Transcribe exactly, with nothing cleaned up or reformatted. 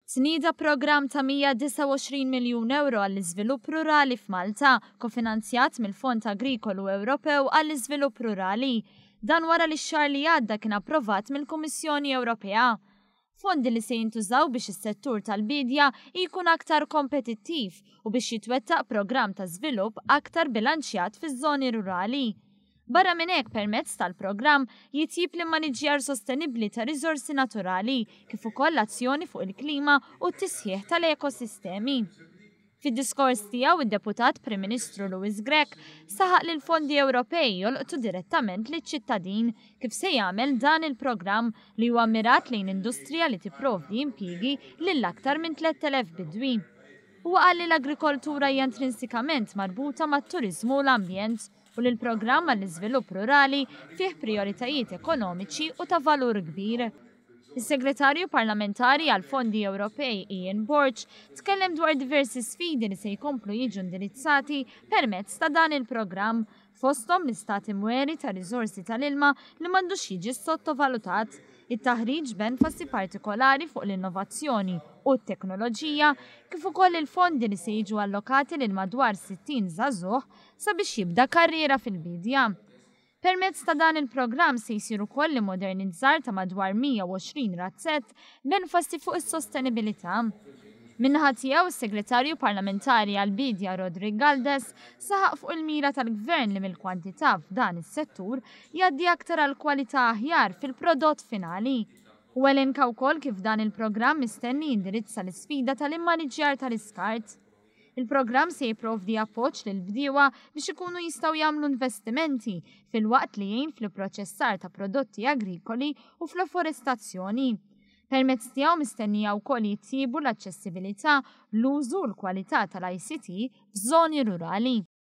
Tnida program ta' mija disa' u għoxrin miljun euro għall-iżvilupp rurali f'Malta, kofinanzjat mill-Fond Agrikolu Ewropew għall-iżvilupp rurali. Dan wara li x-xahar li għadda kien approvat mill-Kummissjoni Ewropea. Fondi li se jintużaw biex is-settur tal-bidja jkun aktar kompetittiv u biex jitwettaq program ta' żvilupp aktar bilanċjat fiż-żoni rurali. Barra minn hekk permezz tal-programm jitjib l-maniġjar sostenibbli ta' riżorsi naturali kif ukoll azzjoni fuq il-klima u t-tisħiħ tal-ekosistemi. Fid-diskors tiegħu id-Deputat Prim Ministru Louis Grech saħaq li l-fondi Ewropej jolqtu direttament liċ-ċittadin kif se jagħmel dan il-programm li huwa mirat lejn industrija li tipprovdi impjiegi lil aktar minn tliet elef bidwi. Huwa qal li l-agrikoltura hija intrinsikament marbuta mat-turiżmu u l-ambjent u li l-programm għall-iżvilupp rurali fih prioritajiet ekonomiċi u ta' valur kbir. Is-Segretarju Parlamentari għall-Fondi Ewropej Ian Borch tkellem dwar diversi sfidi li se jkomplu jiġu indirizzati permezz ta' dan il-programm, fosthom l-istati mweri ta' riżorsi tal-ilma li m'għandux jiġi sottovalutat, it-taħriġ b'enfasi partikolari fuq l-innovazzjoni u t-teknoloġija, kif ukoll il-fondi li se jiġu allokati lil madwar sittin żagħżugħ sabiex jibda karriera fil-bidja. Permezz ta' dan il-programm se jsir ukoll li modernizzar ta' madwar mija u għoxrin razzett b'enfasi fuq is-sostenibilità. Min-naħa tiegħu is-Segretarju Parlamentari għall-Bidja Rodrik Galdes saħaq fuq il-mira tal-Gvern li mill-kwantità f'dan is-settur jgħaddi aktar għal kwalità aħjar fil-prodott finali. U elenka wkoll kif dan il-programm mistenni jindirizza l-isfida tal-immaniġġjar tal-iskart. Il-programm se jipprovdi appoġġ lil bdiewa biex ikunu jistgħu jagħmlu investimenti fil-waqt li jgħin fil-proċessar ta' prodotti agrikoli u fl-afforestazzjoni. Permezz tiegħu mistennija wkoll jitjiebu l-aċċessibilità, l-użu u l-kwalità tal-I C T f'żoni rurali.